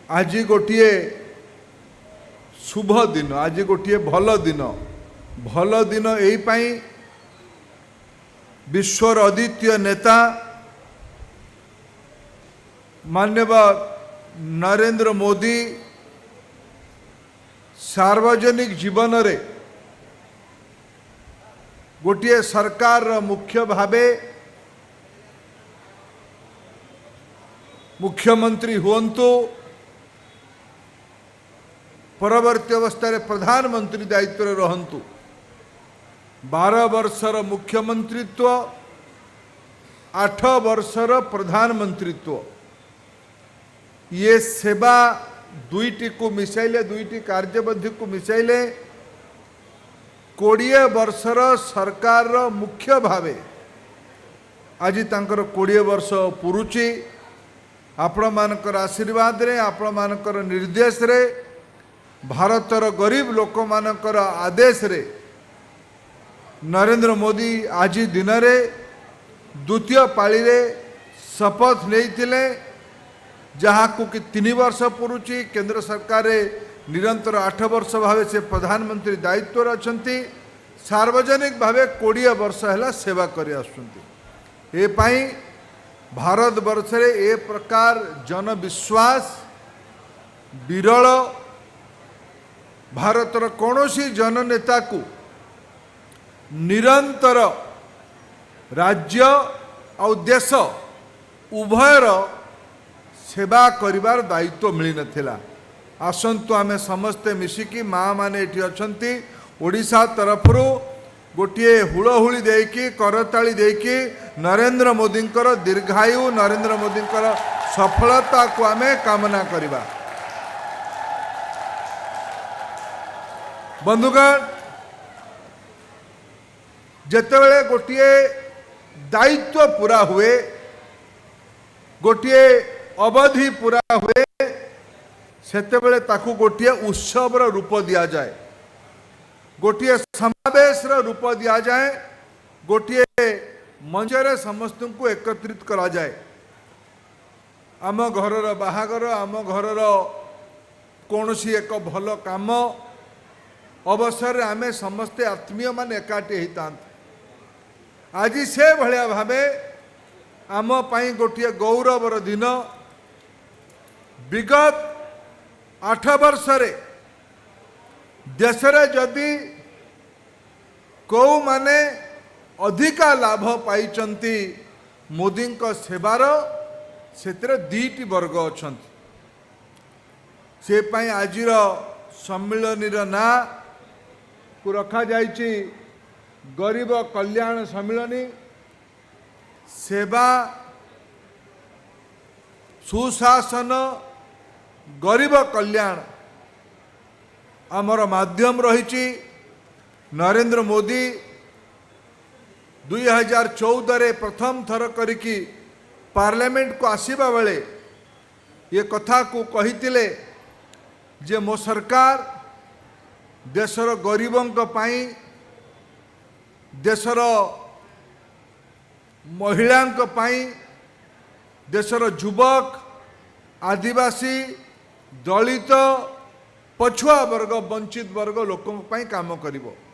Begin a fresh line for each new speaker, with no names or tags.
आज गोटे शुभ दिन, आज गोटे भल दिन यही विश्वर अद्वितीय नेता माननीय नरेंद्र मोदी सार्वजनिक जीवन रे गोटे सरकार मुख्य भावे मुख्यमंत्री हुंतु परवर्ती अवस्था रे प्रधानमंत्री दायित्व रे रहंतु 12 वर्षर मुख्यमंत्रित्व 8 वर्षर प्रधानमंत्रित्व ये सेवा दुईटी को मिसाइले दुईटी कार्यबद्धि को मिसाइले 20 वर्षर सरकार मुख्य भावे आज तांकर 20 वर्ष पुरुची आपण मानकर आशीर्वाद रे आपण मानकर निर्देश रे भारतर गरीब लोक मानकर आदेश रे नरेंद्र मोदी आज दिन रे द्वितीय पाली रे शपथ नहीं जहाँ को कि 3 वर्ष पुरुची केंद्र सरकार रे निरंतर 8 वर्ष भावे से प्रधानमंत्री दायित्व रे अछंती सार्वजनिक भावे 20 वर्ष है सेवा करि आसुंती। ए पाई भारत वर्ष रे ए प्रकार जन विश्वास विरल भारतर कौनसी जननेता को निरंतर राज्य और देश उभयर सेवा करिवार दायित्व मिली नथिला। आसंतु आमे समस्ते मिसिकी माँ माने एठी अछंती ओडिशा तरफरु गोटे हुलहुली देकी करताली देकी नरेंद्र मोदींकर दीर्घायु नरेंद्र मोदींकर सफलता को आमे कामना करिबा। बंधुगण जेतेबेले गोटे दायित्व पूरा हुए गोटे अवधि पूरा हुए सेतेबेले ताकू गोटे उत्सव रूप दिया जाए गोटे समावेश रूप दिया जाए गोटे मंचरे समस्त को एकत्रित करा जाए। आम घरर बाहागर आम घरर कौनसी एक भल काम अवसर आमे समस्ते आत्मीय मान एकाठी होता आज से भाया भावे आम पाई गोटे गौरवर दिन विगत 8 वर्ष रे देश रे जदि कौ माने अधिका लाभ पाइचंती मोदी सेवार से 2टी वर्ग अछंती से पाई आजिर सम्मिलनी ना को रखा जाइछि गरीब कल्याण सम्मिलनी सेवा सुशासन गरीब कल्याण आमर माध्यम रही नरेंद्र मोदी 2014 रे प्रथम थर करिकी पार्लियामेंट को आसीबा बेले ये कथा को कहितिले जे मो सरकार देशर गरीबों पाई देशर महिलांक पाई देशर युवक आदिवासी दलित पछुआ वर्ग वंचित वर्ग लोकों पाई काम करिवो।